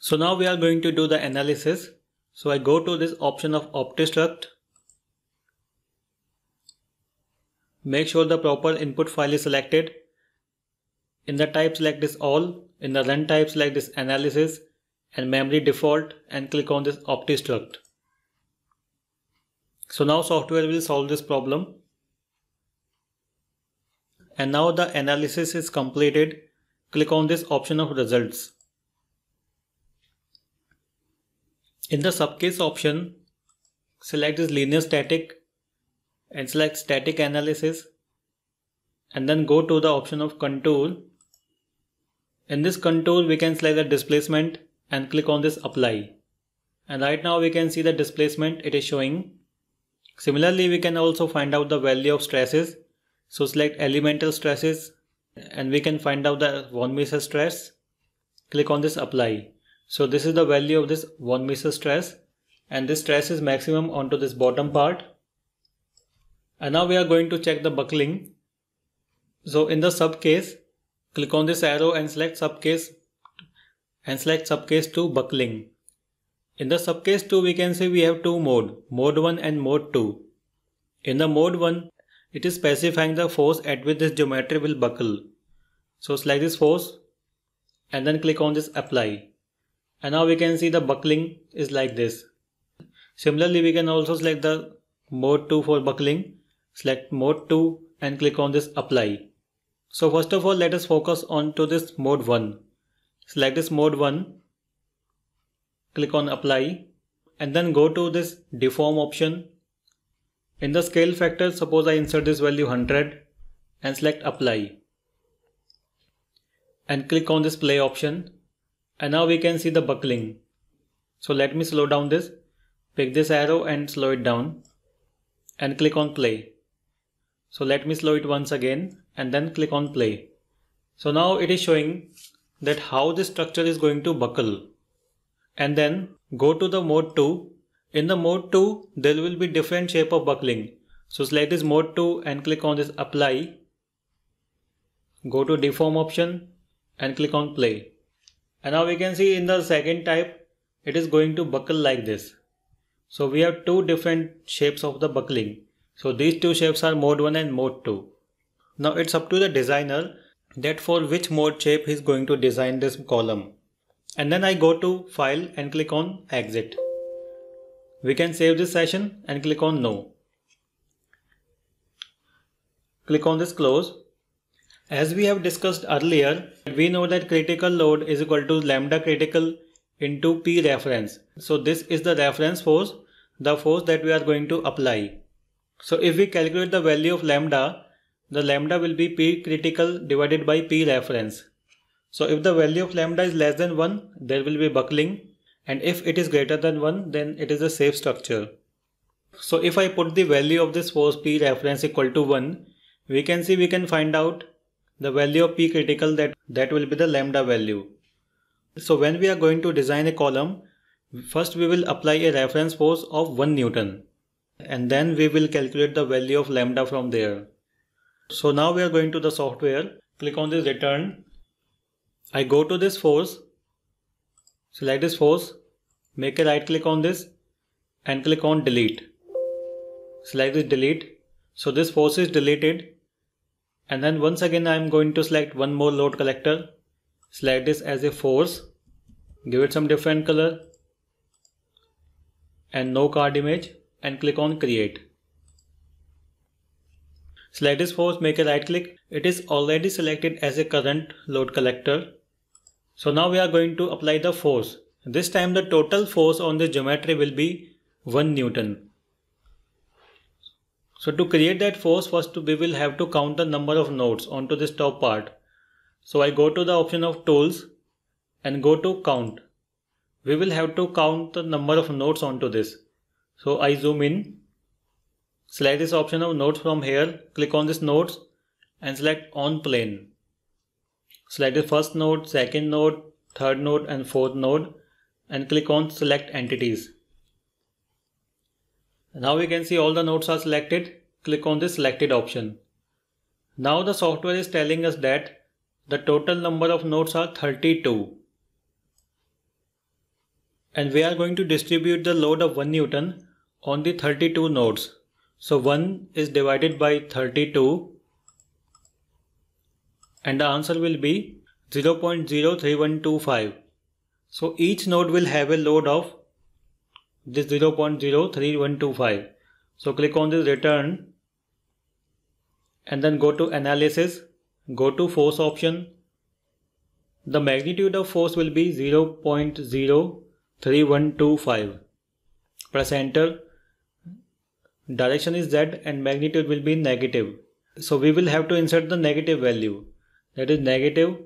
So now we are going to do the analysis. So I go to this option of OptiStruct. Make sure the proper input file is selected. In the type, select this all. In the run type, select this analysis and memory default and click on this OptiStruct. So now software will solve this problem. And now the analysis is completed. Click on this option of results. In the subcase option, select this linear static and select static analysis, and then go to the option of contour. In this contour we can select the displacement and click on this apply. And right now we can see the displacement it is showing. Similarly, we can also find out the value of stresses. So select elemental stresses and we can find out the von Mises stress. Click on this apply. So this is the value of this von Mises stress, and this stress is maximum onto this bottom part. And now we are going to check the buckling. So in the subcase, click on this arrow and select subcase to buckling. In the subcase 2 we can see we have two modes, mode 1 and mode 2. In the mode 1, it is specifying the force at which this geometry will buckle. So select this force and then click on this apply. And now we can see the buckling is like this. Similarly, we can also select the mode 2 for buckling. Select mode 2 and click on this apply. So first of all, let us focus on to this mode 1. Select this mode 1. Click on apply and then go to this deform option. In the scale factor, suppose I insert this value 100 and select apply. And click on this play option. And now we can see the buckling. So let me slow down this. Pick this arrow and slow it down. And click on play. So let me slow it once again and then click on play. So now it is showing that how this structure is going to buckle. And then go to the mode 2. In the mode 2, there will be different shape of buckling. So select this mode 2 and click on this apply. Go to deform option and click on play. And now we can see in the second type, it is going to buckle like this. So we have two different shapes of the buckling. So these two shapes are mode 1 and mode 2. Now it's up to the designer that for which mode shape he is going to design this column. And then I go to file and click on exit. We can save this session and click on no. Click on this close. As we have discussed earlier, we know that critical load is equal to lambda critical into P reference. So this is the reference force, the force that we are going to apply. So if we calculate the value of lambda, the lambda will be P critical divided by P reference. So if the value of lambda is less than 1, there will be buckling, and if it is greater than 1, then it is a safe structure. So if I put the value of this force P reference equal to 1, we can see we can find out the value of P critical, that will be the lambda value. So when we are going to design a column, first we will apply a reference force of 1 Newton and then we will calculate the value of lambda from there. So now we are going to the software, click on this return. I go to this force, select this force, make a right click on this and click on delete. Select this delete. So this force is deleted. And then once again I am going to select one more load collector. Select this as a force. Give it some different color. And no card image. And click on create. Select this force, make a right click. It is already selected as a current load collector. So now we are going to apply the force. This time the total force on the geometry will be 1 Newton. So to create that force, first we will have to count the number of nodes onto this top part. So I go to the option of tools and go to count. We will have to count the number of nodes onto this. So I zoom in, select this option of nodes from here, click on this nodes and select on plane. Select the first node, second node, third node and fourth node and click on select entities. Now we can see all the nodes are selected. Click on this selected option. Now the software is telling us that the total number of nodes are 32. and we are going to distribute the load of 1 Newton on the 32 nodes. So 1 is divided by 32 and the answer will be 0.03125. So each node will have a load of this 0.03125. So click on this return and then go to analysis, go to force option. The magnitude of force will be 0.03125. Press enter. Direction is Z and magnitude will be negative. So we will have to insert the negative value, that is negative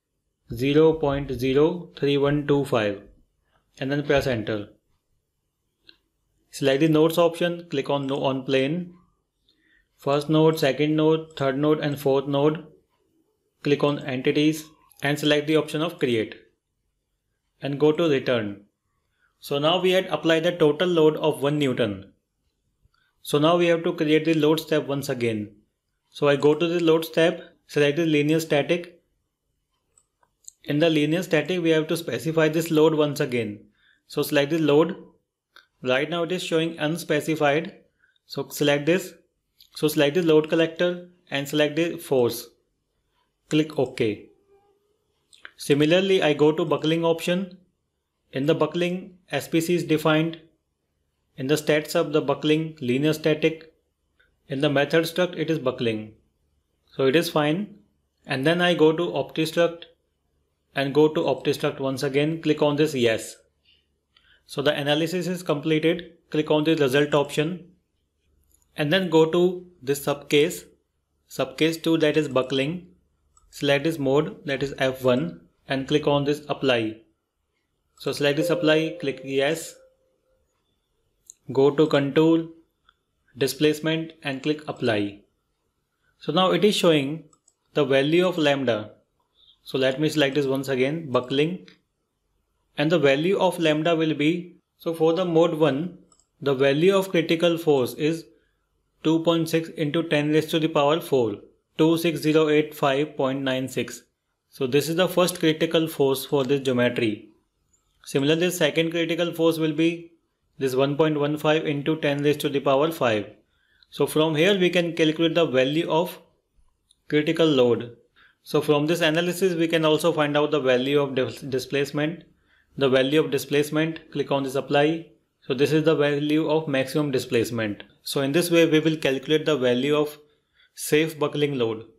0.03125, and then press enter. Select the nodes option, click on plane. First node, second node, third node and fourth node. Click on entities and select the option of create and go to return. So now we had applied the total load of 1 Newton. So now we have to create the load step once again. So I go to the load step, select the linear static. In the linear static we have to specify this load once again. So select the load. Right now it is showing unspecified. So select this. So select the load collector and select the force. Click OK. Similarly, I go to buckling option. In the buckling, SPC is defined. In the stat sub, the buckling linear static. In the method struct, it is buckling. So it is fine. And then I go to OptiStruct and go to OptiStruct once again. Click on this yes. So the analysis is completed. Click on the result option. And then go to this subcase 2, that is buckling. Select this mode, that is F1, and click on this apply. So select this apply, click yes. Go to contour, displacement and click apply. So now it is showing the value of lambda. So let me select this once again, buckling, and the value of lambda will be, so for the mode 1, the value of critical force is 2.6 into 10 raised to the power 4, 26085.96. So this is the first critical force for this geometry. Similarly, the second critical force will be this 1.15 into 10 raised to the power 5. So from here we can calculate the value of critical load. So from this analysis we can also find out the value of displacement. The value of displacement, click on this apply. So this is the value of maximum displacement. So in this way we will calculate the value of safe buckling load.